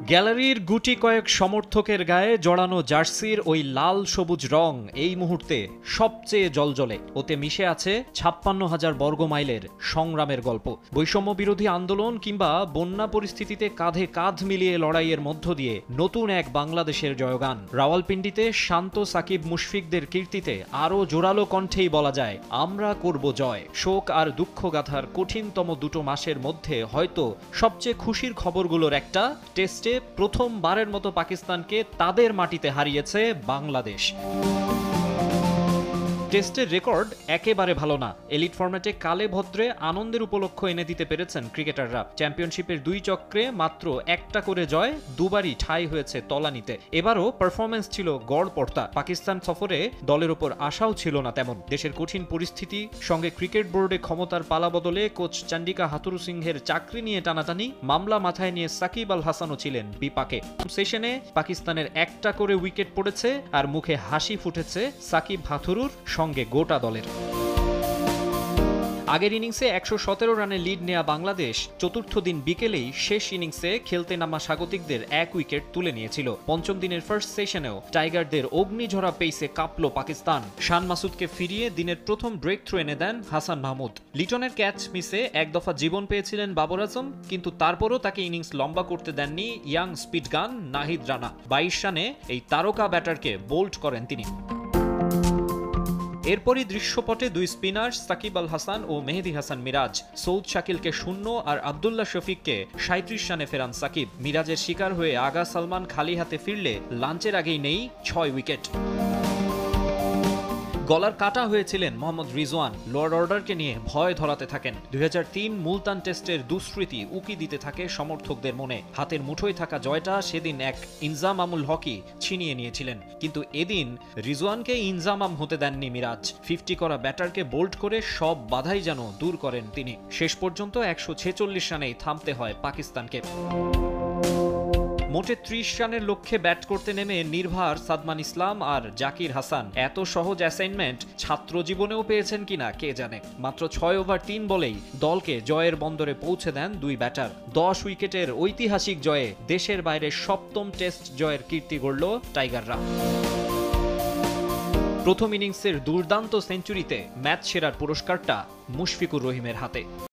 গ্যালারির গুটি কয়েক সমর্থকের গায়ে জড়ানো জার্সির ওই লাল সবুজ রং এই মুহূর্তে সবচেয়ে জ্বলজ্বলে। ওতে মিশে আছে ৫৬,০০০ বর্গমাইলের সংগ্রামের গল্প। বৈষম্য বিরোধী আন্দোলন কিংবা বন্যা পরিস্থিতিতে কাঁধে কাঁধ মিলিয়ে লড়াইয়ের মধ্য দিয়ে নতুন এক বাংলাদেশের জয়গান। রাওয়ালপিন্ডিতে শান্ত সাকিব মুশফিকদের কীর্তিতে আরও জোরালো কণ্ঠেই বলা যায়, আমরা করব জয়। শোক আর দুঃখগাথার কঠিনতম দুটো মাসের মধ্যে হয়তো সবচেয়ে খুশির খবরগুলোর একটা, টেস্টে প্রথমবারের মতো পাকিস্তানকে তাদের মাটিতে হারিয়েছে বাংলাদেশ। টেস্টের রেকর্ড একেবারে ভালো না। এলিট ফরম্যাটে কালে ভদ্রে আনন্দের উপলক্ষ এনে দিতে পেরেছেন ক্রিকেটাররা। চ্যাম্পিয়নশিপের ২ চক্রে মাত্র একটা করে জয়, দুবারই ঠাঁই হয়েছে তলানিতে। এবারও পারফরম্যান্স ছিল গড়পড়তা। পাকিস্তান সফরে দলের ওপর আশাও ছিল না তেমন। দেশের কঠিন পরিস্থিতি সঙ্গে ক্রিকেট বোর্ডে ক্ষমতার পালাবদলে কোচ চন্ডিকা হাথুরুসিংহের চাকরি নিয়ে টানাটানি, মামলা মাথায় নিয়ে সাকিব আল হাসানও ছিলেন বিপাকে। সেশনে পাকিস্তানের একটা করে উইকেট পড়েছে আর মুখে হাসি ফুটেছে সাকিব হাথুরুর সঙ্গে গোটা দলের। আগের ইনিংসে ১১৭ রানে লিড নেয়া বাংলাদেশ চতুর্থ দিন বিকেলেই শেষ ইনিংসে খেলতে নামা স্বাগতিকদের এক উইকেট তুলে নিয়েছিল। পঞ্চম দিনের ফার্স্ট সেশনেও টাইগারদের অগ্নিঝরা পেইসে কাঁপল পাকিস্তান। শান মাসুদকে ফিরিয়ে দিনের প্রথম ব্রেক থ্রু এনে দেন হাসান মাহমুদ। লিটনের ক্যাচ মিসে এক দফা জীবন পেয়েছিলেন বাবর আজম, কিন্তু তারপরও তাকে ইনিংস লম্বা করতে দেননি ইয়াং স্পিড গান নাহিদ রানা। ২২ রানে এই তারকা ব্যাটারকে বোল্ড করেন তিনি। এরপরই দৃশ্যপটে দুই স্পিনার সাকিব আল হাসান ও মেহেদী হাসান মিরাজ। সৌদ শাকিলকে ০ আর আবদুল্লাহ শফিককে ৩৭ রানে ফেরান সাকিব। মিরাজের শিকার হয়ে আগা সালমান খালি হাতে ফিরলে লাঞ্চের আগেই নেই ৬ উইকেট। গলার কাটা হয়েছিলেন মোহাম্মদ রিজওয়ান। লোয়ার অর্ডারকে নিয়ে ভয় ধরাতে থাকেন। ২০০৩ মুলতান টেস্টের দুঃস্মৃতি উকি দিতে থাকে সমর্থকদের মনে। হাতের মুঠোয় থাকা জয়টা সেদিন এক ইনজামামুল হকই ছিনিয়ে নিয়েছিলেন, কিন্তু এদিন রিজওয়ানকে ইনজামাম হতে দেননি মিরাজ। ৫০ করা ব্যাটারকে বোল্ড করে সব বাধাই যেন দূর করেন তিনি। শেষ পর্যন্ত ১৪৬ রানেই থামতে হয় পাকিস্তানকে। মোটে ৩০ রানের লক্ষ্যে ব্যাট করতে নেমে নির্ভার সাদমান ইসলাম আর জাকির হাসান এত সহজ অ্যাসাইনমেন্ট ছাত্র জীবনেও পেয়েছেন কিনা কে জানে। মাত্র ৬ ওভার ৩ বলেই দলকে জয়ের বন্দরে পৌঁছে দেন দুই ব্যাটার। ১০ উইকেটের ঐতিহাসিক জয়ে দেশের বাইরে সপ্তম টেস্ট জয়ের কীর্তি গড়ল টাইগাররা। প্রথম ইনিংসের দুর্দান্ত সেঞ্চুরিতে ম্যাচ সেরার পুরস্কারটা মুশফিকুর রহিমের হাতে।